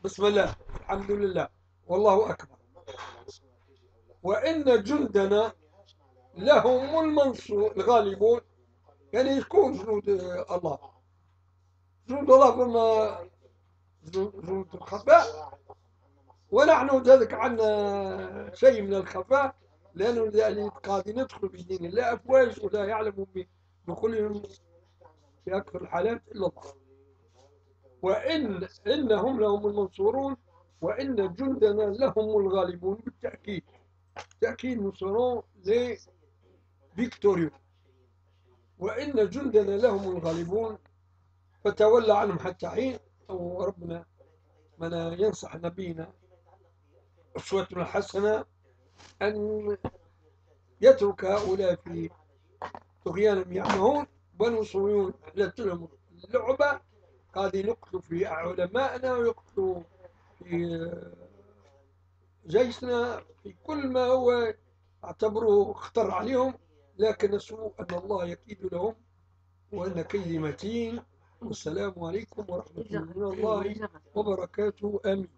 بسم الله، الحمد لله، والله أكبر. وإن جندنا لهم المنصور الغالبون. يعني شكون جنود الله؟ جنود الله فما جنود الخفاء، ونحن ذلك عنا شيء من الخفاء، لأنه يعني قاعد ندخل في دين الله أفواج ولا يعلم بدخولهم في أكثر الحالات إلا الله. إنهم لهم المنصورون، وإن جندنا لهم الغالبون. بالتأكيد تأكيد نصرون لفيكتوريو. وإن جندنا لهم الغالبون، فتولى عنهم حتى حين. وربنا من ينصح نبينا أسوتنا الحسنة أن يترك هؤلاء في طغيانهم يعمهون. بنو صهيون حلت لهم اللعبة، قاعدين يقتلوا في علمائنا ويقتلوا في جيشنا، في كل ما هو اعتبروه خطر عليهم. لكن نسوا أن الله يكيد لهم وأن كيدي متين. والسلام عليكم ورحمة الله وبركاته. آمين.